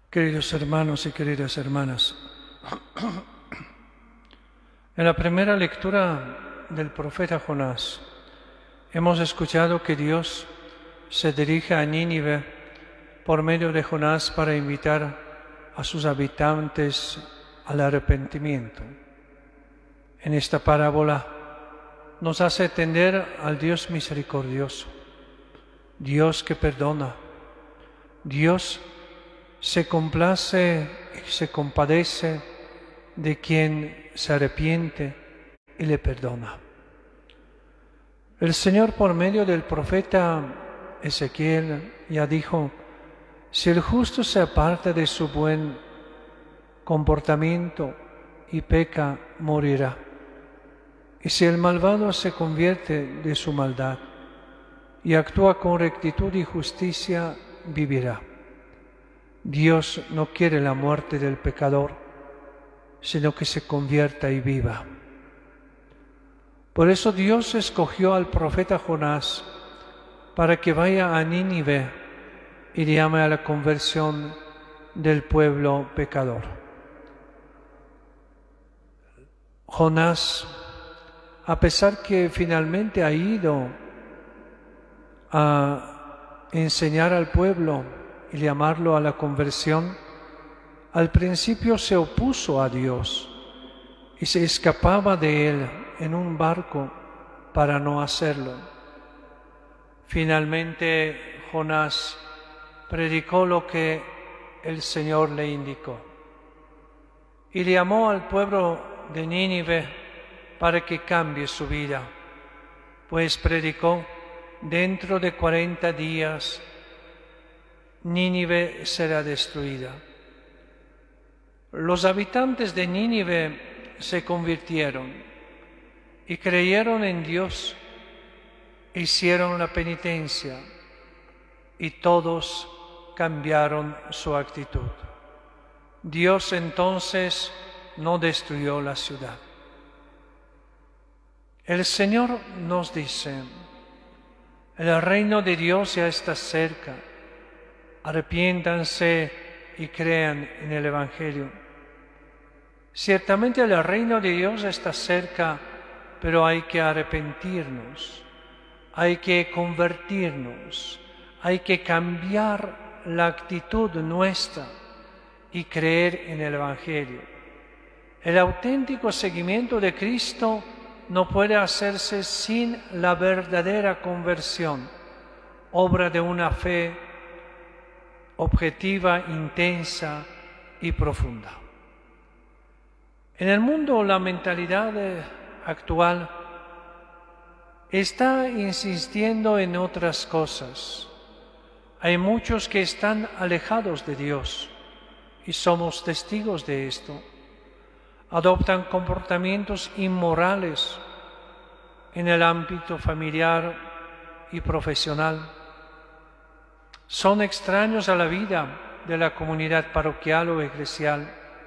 Queridos hermanos y queridas hermanas, en la primera lectura del profeta Jonás hemos escuchado que Dios se dirige a Nínive por medio de Jonás para invitar a sus habitantes al arrepentimiento. En esta parábola nos hace entender al Dios misericordioso, Dios que perdona, Dios se complace y se compadece de quien se arrepiente y le perdona. El Señor, por medio del profeta Ezequiel, ya dijo: si el justo se aparta de su buen comportamiento y peca, morirá. Y si el malvado se convierte de su maldad y actúa con rectitud y justicia, vivirá. Dios no quiere la muerte del pecador, sino que se convierta y viva. Por eso Dios escogió al profeta Jonás para que vaya a Nínive y llame a la conversión del pueblo pecador. Jonás, a pesar que finalmente ha ido a enseñar al pueblo y llamarlo a la conversión, al principio se opuso a Dios y se escapaba de él en un barco para no hacerlo. Finalmente Jonás predicó lo que el Señor le indicó y le llamó al pueblo de Nínive para que cambie su vida, pues predicó: dentro de 40 días Nínive será destruida. Los habitantes de Nínive se convirtieron y creyeron en Dios, hicieron la penitencia y todos cambiaron su actitud. Dios entonces no destruyó la ciudad. El Señor nos dice: el reino de Dios ya está cerca. Arrepiéntanse y crean en el Evangelio. Ciertamente el reino de Dios está cerca, pero hay que arrepentirnos, hay que convertirnos, hay que cambiar la actitud nuestra y creer en el Evangelio. El auténtico seguimiento de Cristo no puede hacerse sin la verdadera conversión, obra de una fe objetiva, intensa y profunda. En el mundo, la mentalidad actual está insistiendo en otras cosas. Hay muchos que están alejados de Dios y somos testigos de esto. Adoptan comportamientos inmorales en el ámbito familiar y profesional. Son extraños a la vida de la comunidad parroquial o eclesial.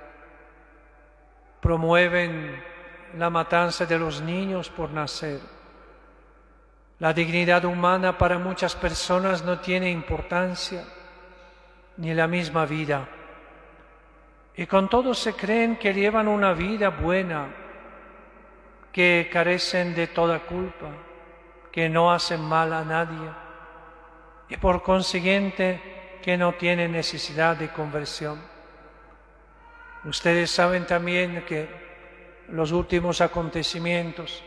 Promueven la matanza de los niños por nacer. La dignidad humana para muchas personas no tiene importancia, ni la misma vida. Y con todo se creen que llevan una vida buena, que carecen de toda culpa, que no hacen mal a nadie y por consiguiente que no tienen necesidad de conversión. Ustedes saben también que los últimos acontecimientos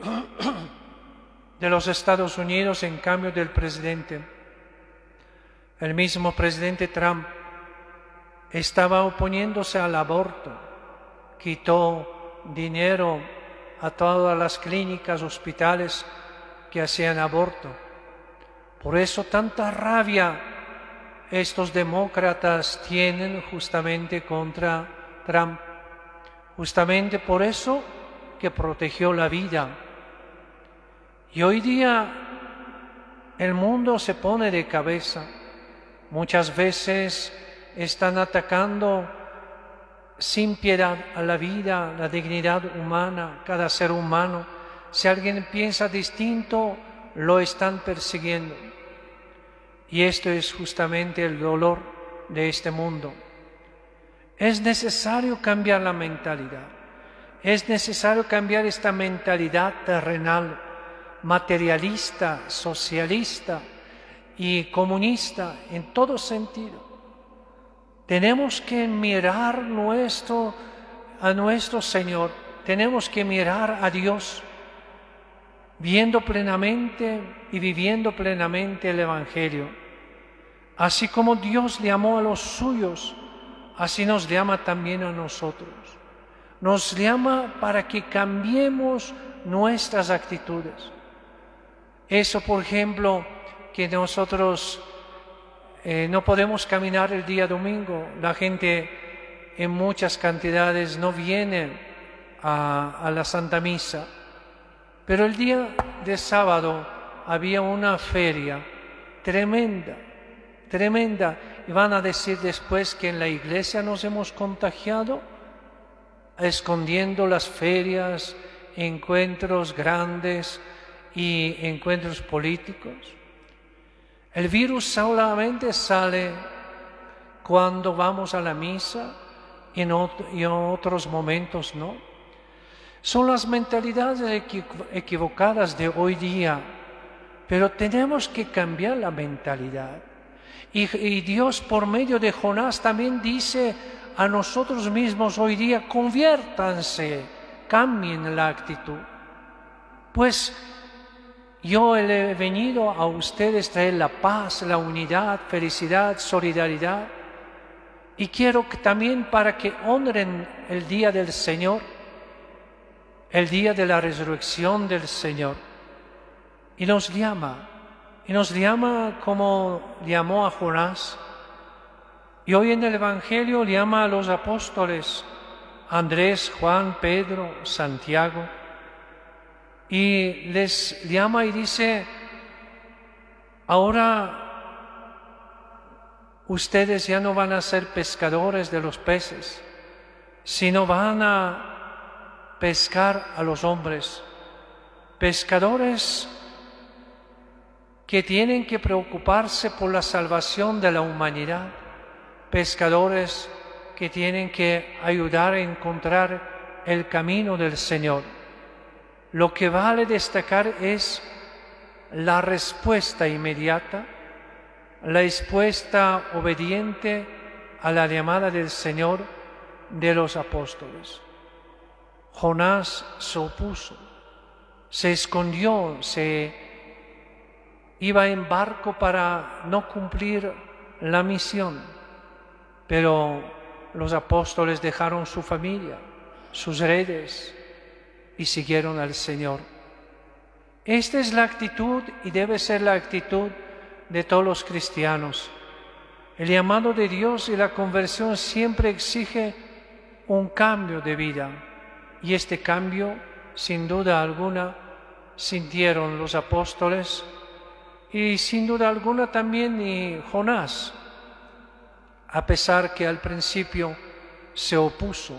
de los Estados Unidos en cambio del presidente, el mismo presidente Trump estaba oponiéndose al aborto, quitó dinero a todas las clínicas, hospitales que hacían aborto. Por eso tanta rabia estos demócratas tienen justamente contra Trump, justamente por eso que protegió la vida. Y hoy día el mundo se pone de cabeza. Muchas veces están atacando sin piedad a la vida, la dignidad humana, cada ser humano. Si alguien piensa distinto, lo están persiguiendo. Y esto es justamente el dolor de este mundo. Es necesario cambiar la mentalidad. Es necesario cambiar esta mentalidad terrenal, materialista, socialista y comunista en todo sentido. Tenemos que mirar a nuestro Señor, tenemos que mirar a Dios, viendo plenamente y viviendo plenamente el Evangelio. Así como Dios le amó a los suyos, así nos llama también a nosotros. Nos llama para que cambiemos nuestras actitudes. Eso, por ejemplo, que nosotros no podemos caminar el día domingo. La gente en muchas cantidades no viene a la Santa Misa. Pero el día de sábado había una feria tremenda. Y van a decir después que en la iglesia nos hemos contagiado, escondiendo las ferias, encuentros grandes y encuentros políticos. El virus solamente sale cuando vamos a la misa y en otros momentos no. Son las mentalidades equivocadas de hoy día, pero tenemos que cambiar la mentalidad. Y Dios por medio de Jonás también dice a nosotros mismos hoy día: conviértanse, cambien la actitud. Pues yo he venido a ustedes a traer la paz, la unidad, felicidad, solidaridad. Y quiero que también para que honren el día del Señor, el día de la resurrección del Señor. Y nos llama como llamó a Jonás. Y hoy en el Evangelio llama a los apóstoles, Andrés, Juan, Pedro, Santiago. Y les llama y dice: ahora ustedes ya no van a ser pescadores de los peces, sino van a pescar a los hombres. Pescadores que tienen que preocuparse por la salvación de la humanidad. Pescadores que tienen que ayudar a encontrar el camino del Señor. Lo que vale destacar es la respuesta inmediata, la respuesta obediente a la llamada del Señor de los apóstoles. Jonás se opuso, se escondió, se iba en barco para no cumplir la misión, pero los apóstoles dejaron su familia, sus redes, y siguieron al Señor. Esta es la actitud y debe ser la actitud de todos los cristianos. El llamado de Dios y la conversión siempre exige un cambio de vida, y este cambio, sin duda alguna, sintieron los apóstoles y sin duda alguna también y Jonás, a pesar que al principio se opuso.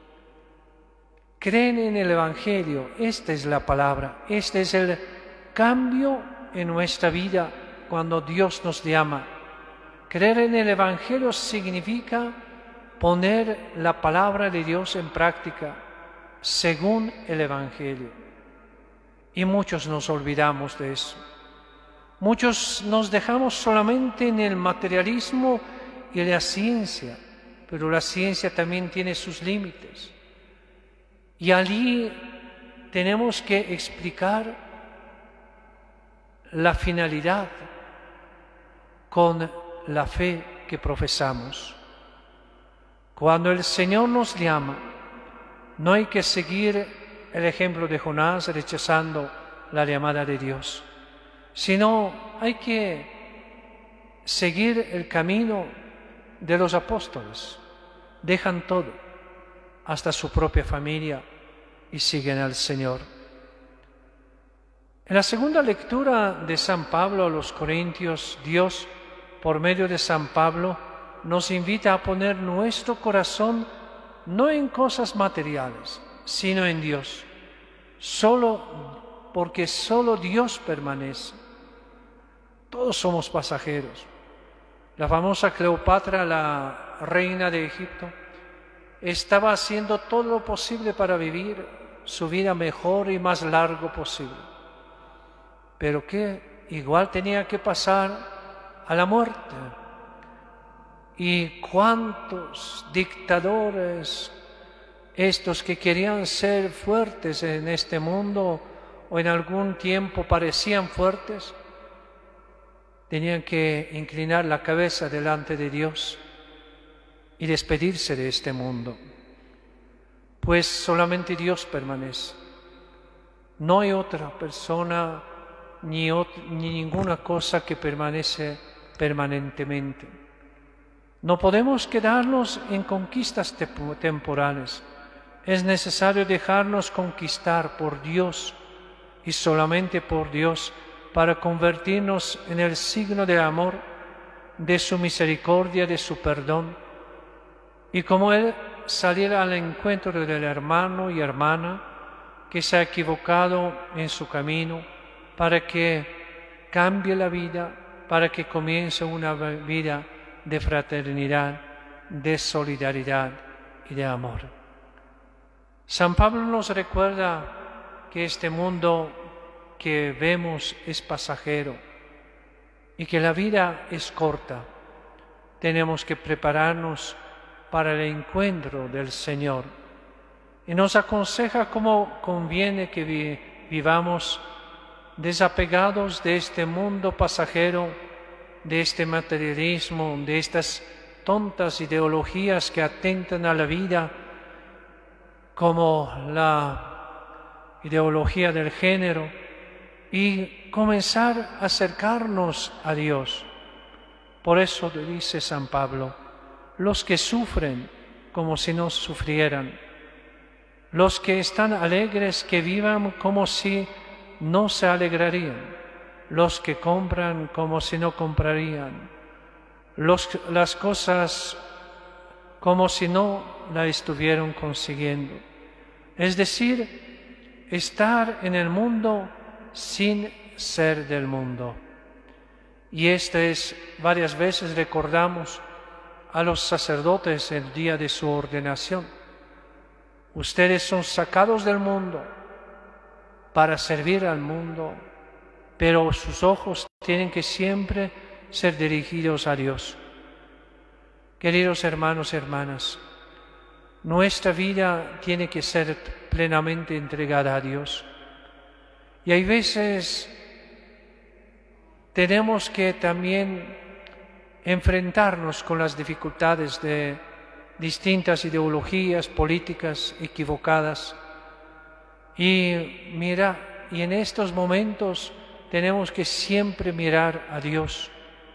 Creen en el Evangelio, esta es la palabra, este es el cambio en nuestra vida cuando Dios nos llama. Creer en el Evangelio significa poner la palabra de Dios en práctica según el Evangelio. Y muchos nos olvidamos de eso. Muchos nos dejamos solamente en el materialismo y la ciencia, pero la ciencia también tiene sus límites. Y allí tenemos que explicar la finalidad con la fe que profesamos. Cuando el Señor nos llama, no hay que seguir el ejemplo de Jonás rechazando la llamada de Dios, sino hay que seguir el camino de los apóstoles. Dejan todo, hasta su propia familia, y siguen al Señor. En la segunda lectura de San Pablo a los Corintios, Dios, por medio de San Pablo, nos invita a poner nuestro corazón no en cosas materiales, sino en Dios, porque solo Dios permanece. Todos somos pasajeros. La famosa Cleopatra, la reina de Egipto, estaba haciendo todo lo posible para vivir su vida mejor y más largo posible, pero que igual tenía que pasar a la muerte. Y cuántos dictadores, estos que querían ser fuertes en este mundo o en algún tiempo parecían fuertes, tenían que inclinar la cabeza delante de Dios y despedirse de este mundo, pues solamente Dios permanece. No hay otra persona ni ninguna cosa que permanece permanentemente. No podemos quedarnos en conquistas temporales. Es necesario dejarnos conquistar por Dios y solamente por Dios para convertirnos en el signo de amor, de su misericordia, de su perdón. Y como Él salir al encuentro del hermano y hermana que se ha equivocado en su camino, para que cambie la vida, para que comience una vida de fraternidad, de solidaridad y de amor. San Pablo nos recuerda que este mundo que vemos es pasajero y que la vida es corta. Tenemos que prepararnos para el encuentro del Señor. Y nos aconseja cómo conviene que vivamos desapegados de este mundo pasajero, de este materialismo, de estas tontas ideologías que atentan a la vida, como la ideología del género, y comenzar a acercarnos a Dios. Por eso dice San Pablo, los que sufren como si no sufrieran, los que están alegres que vivan como si no se alegrarían, los que compran como si no comprarían, las cosas como si no la estuvieran consiguiendo. Es decir, estar en el mundo sin ser del mundo. Y varias veces recordamos a los sacerdotes el día de su ordenación. Ustedes son sacados del mundo para servir al mundo, pero sus ojos tienen que siempre ser dirigidos a Dios. Queridos hermanos y hermanas, nuestra vida tiene que ser plenamente entregada a Dios. Y hay veces tenemos que también enfrentarnos con las dificultades de distintas ideologías políticas equivocadas. Y en estos momentos tenemos que siempre mirar a Dios.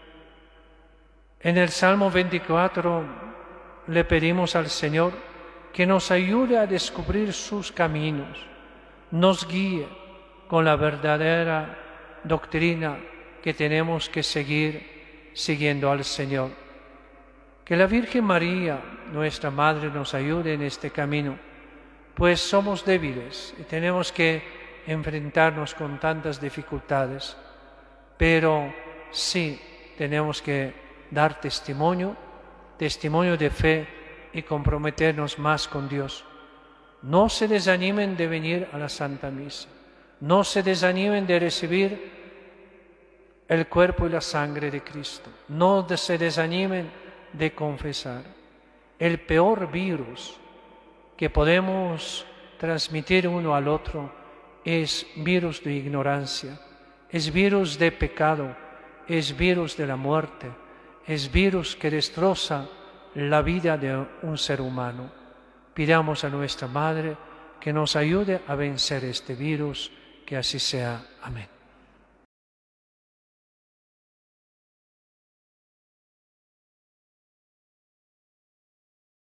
En el Salmo 24 le pedimos al Señor que nos ayude a descubrir sus caminos, nos guíe con la verdadera doctrina que tenemos que seguir siguiendo al Señor. Que la Virgen María, nuestra Madre, nos ayude en este camino, pues somos débiles y tenemos que enfrentarnos con tantas dificultades, pero sí tenemos que dar testimonio de fe y comprometernos más con Dios. No se desanimen de venir a la Santa Misa, no se desanimen de recibir el cuerpo y la sangre de Cristo, no se desanimen de confesar. El peor virus que podemos transmitir uno al otro es virus de ignorancia, es virus de pecado, es virus de la muerte, es virus que destroza la vida de un ser humano. Pidamos a nuestra Madre que nos ayude a vencer este virus, que así sea. Amén.